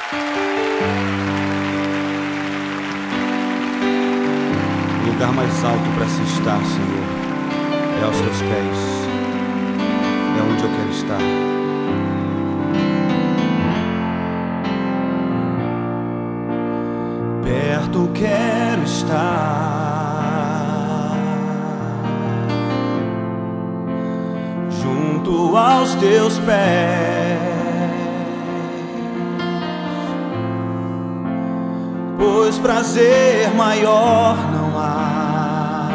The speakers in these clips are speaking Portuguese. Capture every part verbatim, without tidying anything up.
O lugar mais alto para se estar, Senhor, é aos teus pés. É onde eu quero estar. Perto quero estar, junto aos teus pés, pois prazer maior não há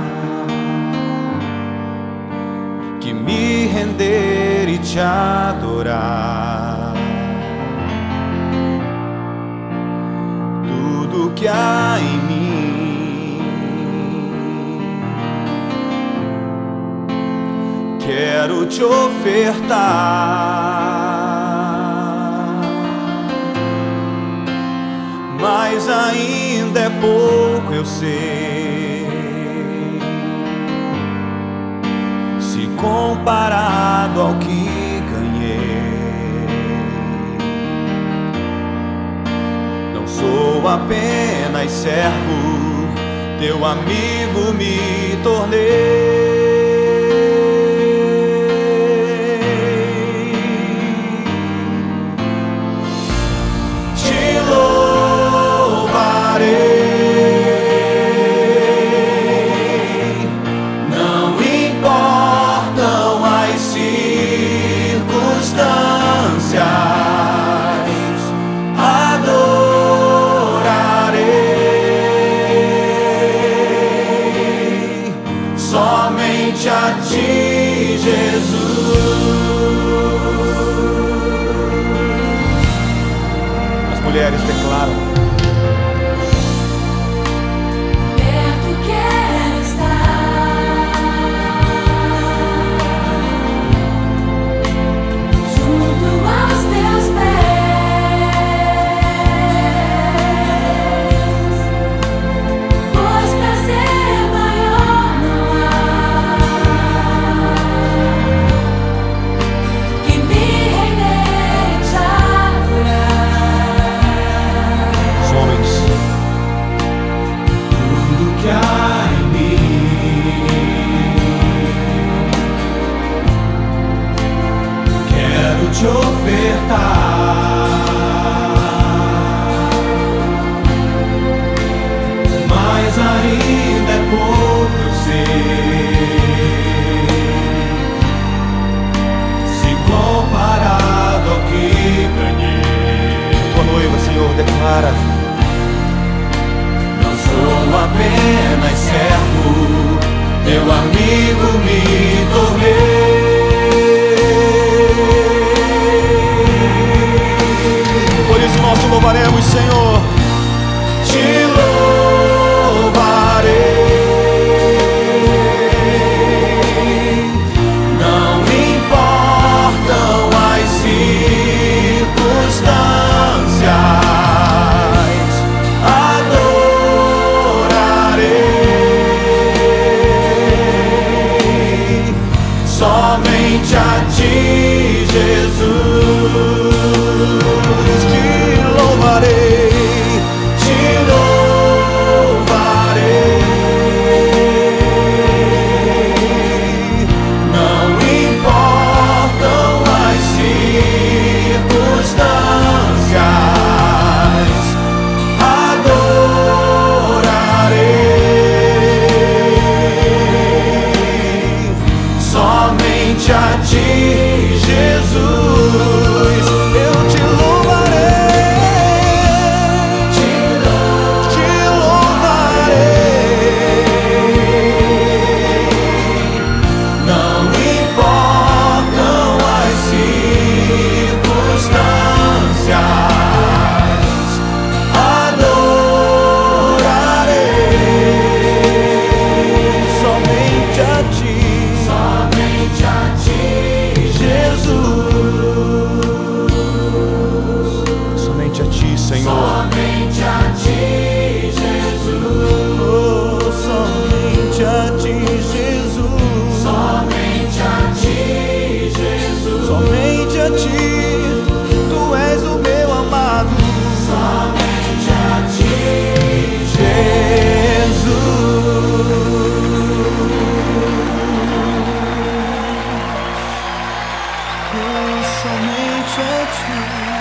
que me render e te adorar. Tudo que há em mim quero te ofertar, mas ainda é pouco, eu sei, se comparado ao que ganhei. Não sou apenas servo, teu amigo me tornei. Somente a ti, Jesus. As mulheres declaram: perto quero estar, junto aos teus pés, pois prazer maior não há que me render e te adorar. Homens, tudo que há em mim quero te ofertar, mas ainda é pouco, eu sei, se comparado ao que ganhei. Tua noiva, Senhor, declara: não sou apenas servo, teu amigo me tornei. Por isso nós te louvaremos, Senhor. Te louvarei. Não importam as circunstâncias, adorarei. somente a ti.